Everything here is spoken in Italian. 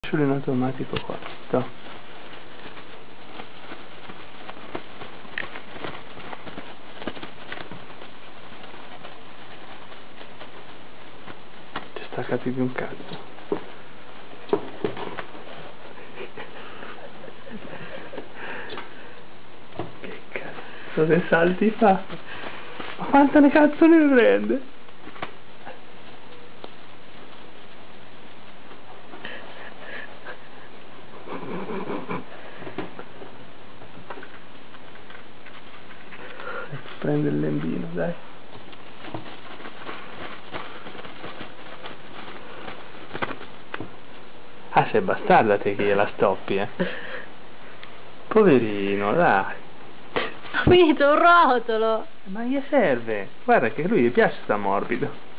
Solo in automatico qua. Sto. Ti staccati più un cazzo. Che cazzo che salti fa? Ma quante ne cazzo ne prende? Prende il lembino, dai. Ah, sei bastarda te che gliela stoppi, Poverino, dai. Ho finito un rotolo! Ma gli serve. Guarda che a lui gli piace sta morbido.